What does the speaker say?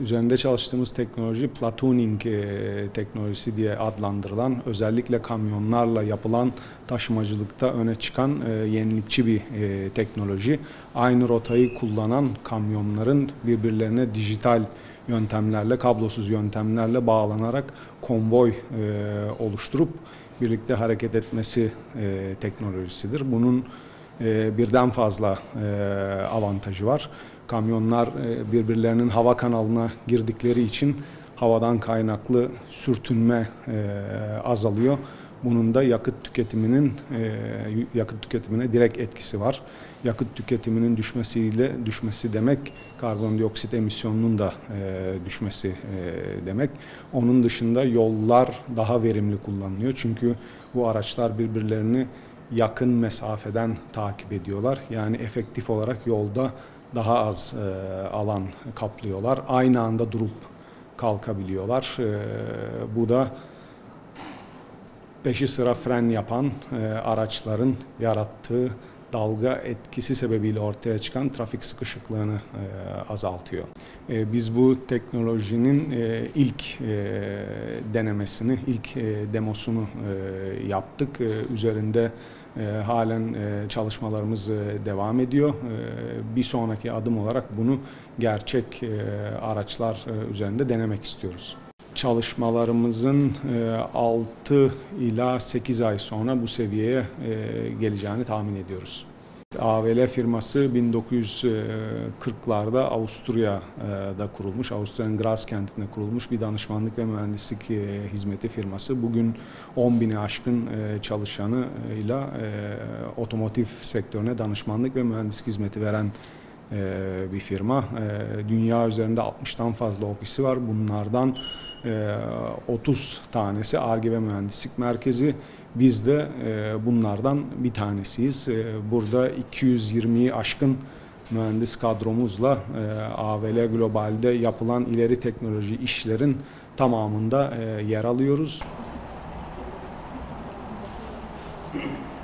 Üzerinde çalıştığımız teknoloji platooning teknolojisi diye adlandırılan, özellikle kamyonlarla yapılan taşımacılıkta öne çıkan yenilikçi bir teknoloji. Aynı rotayı kullanan kamyonların birbirlerine dijital yöntemlerle, kablosuz yöntemlerle bağlanarak konvoy oluşturup birlikte hareket etmesi teknolojisidir. Bunun birden fazla avantajı var. Kamyonlar birbirlerinin hava kanalına girdikleri için havadan kaynaklı sürtünme azalıyor. Bunun da yakıt tüketimine direkt etkisi var. Yakıt tüketiminin düşmesi demek karbondioksit emisyonunun da düşmesi demek. Onun dışında yollar daha verimli kullanılıyor. Çünkü bu araçlar birbirlerini yakın mesafeden takip ediyorlar. Yani efektif olarak yolda daha az alan kaplıyorlar. Aynı anda durup kalkabiliyorlar. Bu da peşi sıra fren yapan araçların yarattığı dalga etkisi sebebiyle ortaya çıkan trafik sıkışıklığını azaltıyor. Biz bu teknolojinin ilk denemesini, ilk demosunu yaptık. Üzerinde halen çalışmalarımız devam ediyor. Bir sonraki adım olarak bunu gerçek araçlar üzerinde denemek istiyoruz. Çalışmalarımızın 6 ila 8 ay sonra bu seviyeye geleceğini tahmin ediyoruz. AVL firması 1940'larda Avusturya'da kurulmuş, Avusturya'nın Graz kentinde kurulmuş bir danışmanlık ve mühendislik hizmeti firması. Bugün 10.000'i aşkın çalışanıyla otomotiv sektörüne danışmanlık ve mühendislik hizmeti veren bir firma. Dünya üzerinde 60'tan fazla ofisi var. Bunlardan 30 tanesi Ar-Ge ve mühendislik merkezi. Biz de bunlardan bir tanesiyiz. Burada 220'yi aşkın mühendis kadromuzla AVL Global'de yapılan ileri teknoloji işlerin tamamında yer alıyoruz.